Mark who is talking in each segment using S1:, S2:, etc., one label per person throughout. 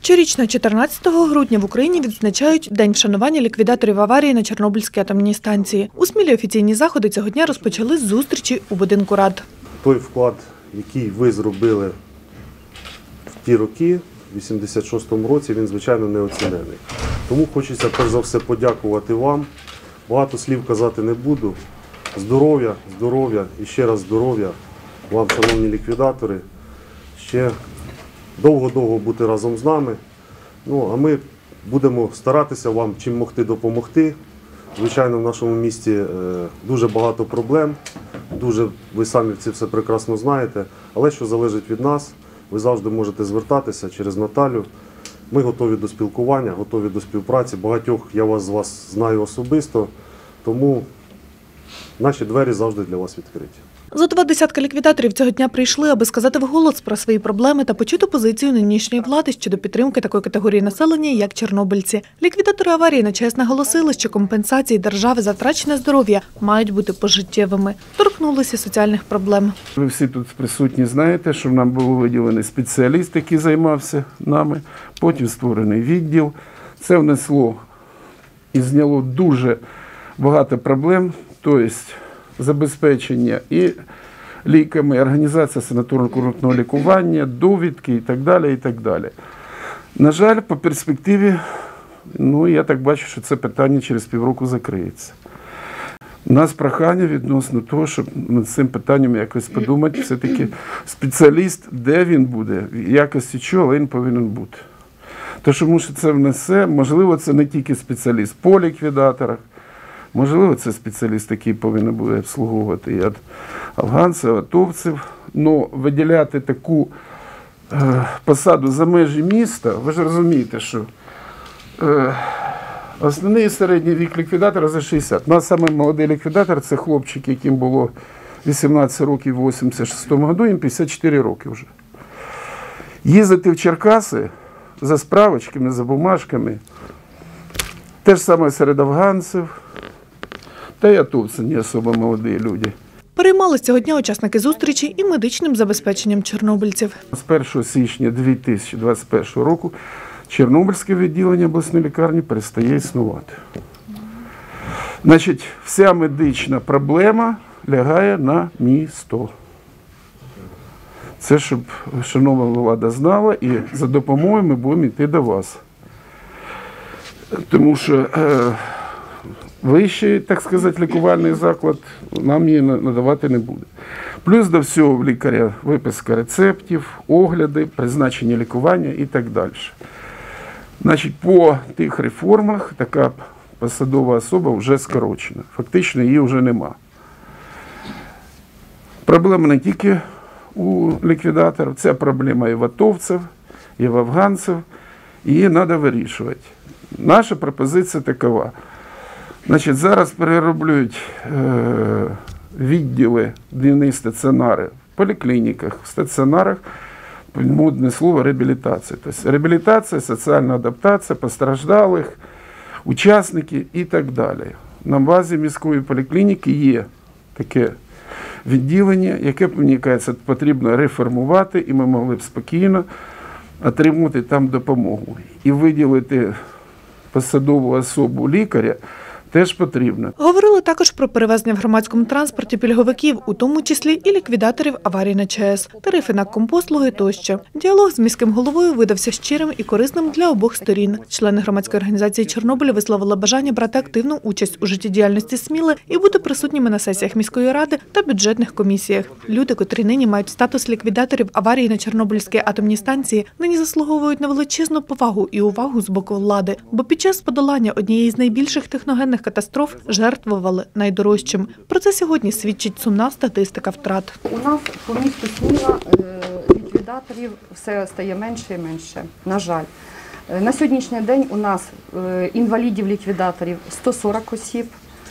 S1: Щорічно 14 грудня в Україні відзначають День вшанування ліквідаторів аварії на Чорнобильській атомній станції. У Смілі офіційні заходи цього дня розпочали з зустрічі у будинку рад.
S2: Той вклад, який ви зробили в ті роки, в 86-му році, він, звичайно, неоцінений. Тому хочеться, перш за все, подякувати вам. Багато слів казати не буду. Здоров'я, здоров'я і ще раз здоров'я вам, шановні ліквідатори. Ще довго-довго бути разом з нами. Ну, а ми будемо старатися вам чим могти допомогти. Звичайно, в нашому місті дуже багато проблем, ви самі це все прекрасно знаєте. Але що залежить від нас, ви завжди можете звертатися через Наталю. Ми готові до спілкування, готові до співпраці. Багатьох я з вас знаю особисто, тому наші двері завжди для вас відкриті.
S1: Зо 20 ліквідаторів цього дня прийшли, аби сказати вголос про свої проблеми та почути позицію нинішньої влади щодо підтримки такої категорії населення, як чорнобильці. Ліквідатори аварії на ЧАЕС наголосили, що компенсації держави за втрачене здоров'я мають бути пожиттєвими. Торкнулися соціальних проблем.
S3: Ви всі тут присутні знаєте, що нам був виділений спеціаліст, який займався нами, потім створений відділ. Це внесло і зняло дуже багато проблем, тобто забезпечення і ліками, організація санаторно-курортного лікування, довідки і так далі, і так далі. На жаль, по перспективі, я так бачу, що це питання через півроку закриється. У нас прохання відносно того, щоб над цим питанням якось подумати, все-таки спеціаліст, де він буде, в якості чого, але він повинен бути. Тому що це внесе, можливо, це не тільки спеціаліст по ліквідаторах, можливо, це спеціаліст, який повинен буде обслуговувати і афганців, атовців. Але виділяти таку посаду за межі міста, ви ж розумієте, що основний і середній вік ліквідатора за 60. У нас самий молодий ліквідатор – це хлопчик, яким було 18 років в 86-му году, їм 54 роки вже. Їздити в Черкаси за справочками, за бумажками, те ж саме серед афганців, та й атовці не особо молоді люди.
S1: Переймали цього дня учасники зустрічі і медичним забезпеченням чорнобильців.
S3: З 1 січня 2021 року Чорнобильське відділення обласної лікарні перестає існувати. Значить, вся медична проблема лягає на місто. Це, щоб шановна влада знала, і за допомогою ми будемо йти до вас. Тому що вищий, так сказати, лікувальний заклад нам її надавати не буде. Плюс до всього в лікаря виписка рецептів, огляди, призначення лікування і так далі. Значить, по тих реформах така посадова особа вже скорочена. Фактично її вже нема. Проблема не тільки у ліквідаторів, це проблема і в атовців, і в афганців. Її треба вирішувати. Наша пропозиція такова. Значить, зараз перероблюють відділи, днівні стаціонари в поліклініках, в стаціонарах, модне слово реабілітація. Тобто реабілітація, соціальна адаптація постраждалих, учасників і так далі. На базі міської поліклініки є таке відділення, яке, мені кажеться, потрібно реформувати, і ми могли б спокійно отримати там допомогу. І виділити посадову особу лікаря теж потрібно.
S1: Говорили також про перевезення в громадському транспорті пільговиків, у тому числі і ліквідаторів аварії на ЧАЕС, тарифи на компослуги тощо. Діалог з міським головою видався щирим і корисним для обох сторін. Члени громадської організації Чорнобиль висловили бажання брати активну участь у життєдіяльності Сміли і бути присутніми на сесіях міської ради та бюджетних комісіях. Люди, котрі нині мають статус ліквідаторів аварії на Чорнобильській атомній станції, нині заслуговують на величезну повагу і увагу з боку влади, бо під час подолання однієї з найбільших техногенних катастроф жертвували найдорожчим. Про це сьогодні свідчить сумна статистика втрат.
S4: У нас по місту Сміла ліквідаторів все стає менше і менше, на жаль. На сьогоднішній день у нас інвалідів-ліквідаторів 140 осіб,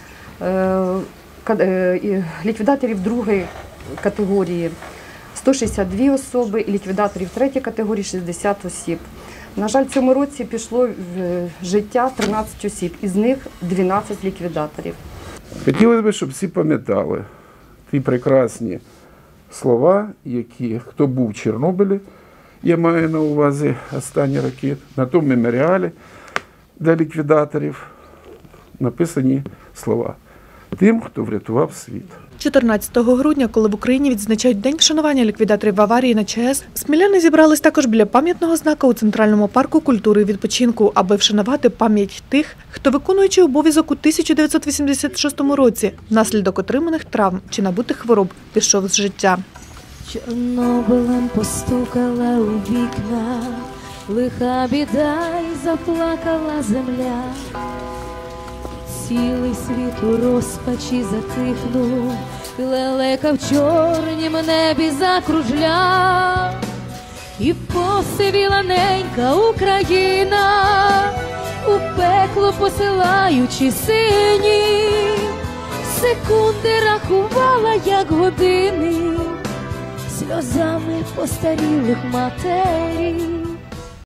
S4: ліквідаторів другої категорії 162 особи і ліквідаторів третьої категорії 60 осіб. На жаль, в цьому році пішло в життя 13 осіб, із них 12 ліквідаторів.
S3: Хотілося б, щоб всі пам'ятали ті прекрасні слова, які хто був в Чорнобилі я маю на увазі останні роки, на тому меморіалі для ліквідаторів написані слова «Тим, хто врятував світ».
S1: 14 грудня, коли в Україні відзначають День вшанування ліквідаторів аварії на ЧАЕС, сміляни зібрались також біля пам'ятного знака у Центральному парку культури і відпочинку, аби вшанувати пам'ять тих, хто, виконуючи обов'язок у 1986 році, внаслідок отриманих травм чи набутих хвороб, пішов з життя.
S5: Чорнобилем постукала у вікна, лиха біда й заплакала земля. Цілий світ у розпачі затихнув, лелека в чорнім небі закружляв. І посивіла ненька Україна, у пекло посилаючи сині, секунди рахувала, як години, сльозами постарілих матерів.